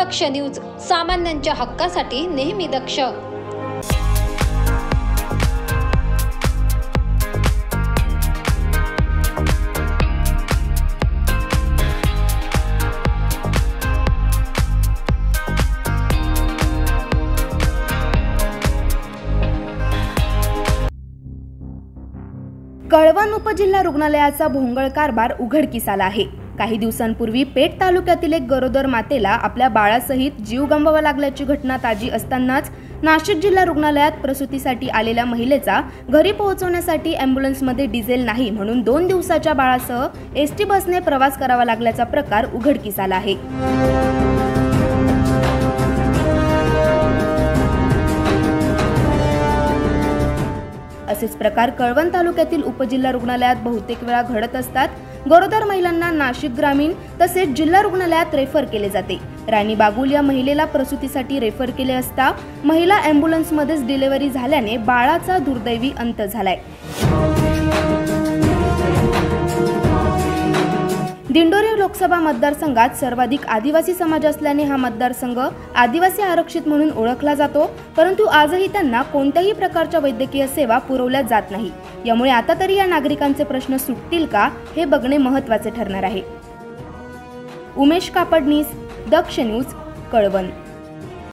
दक्ष news, सामान्यांच्या हक्कासाठी नेहमी दक्ष। कळवण उपजिल्हा रुग्णालयाचा भोंगळ कारभार उघडकीस आला आहे। काही दिवसांपूर्वी पेठ तालुक्यातील एक गरोदर मातेला आपल्या बाळासहित जीव गमवावा लागल्याची घटना ताजी असतानाच नाशिक जिल्हा रुग्णालयात प्रसूतीसाठी आलेल्या महिलेचा घरी पोहोचवण्यासाठी ॲम्ब्युलन्समध्ये डिझेल नाही म्हणून 2 दिवसाच्या बाळासह एसटी बसने प्रवास करावा लागल्याचा प्रकार उघडकीस आला आहे। असेच प्रकार कळवण तालुक्यातील उपजिल्हा रुग्णालयात बहुतेक वेळा घडत असतात। गरोदर महिलांना नाशिक ग्रामीण तसेच जिल्हा रुग्णालयात रेफर केले जाते। राणी बागुल या महिलेला प्रसूतीसाठी रेफर केले असता महिला ॲम्ब्युलन्समध्येच डिलिव्हरी झाल्याने बाळाचा दुर्दैवी अंत झालाय। दिंडोरी लोकसभा मतदारसंघात सर्वाधिक आदिवासी समाज असल्याने हा मतदारसंघ आदिवासी आरक्षित म्हणून ओळखला जातो, परंतु आजही त्यांना कोणत्याही प्रकारच्या वैद्यकीय सेवा पुरवल्या जात नाही। यामुळे आता तरी या नागरिकांचे प्रश्न सुटतील का हे बघणे महत्त्वाचे ठरणार आहे। उमेश कापडनीस, दक्ष न्यूज, कळवण।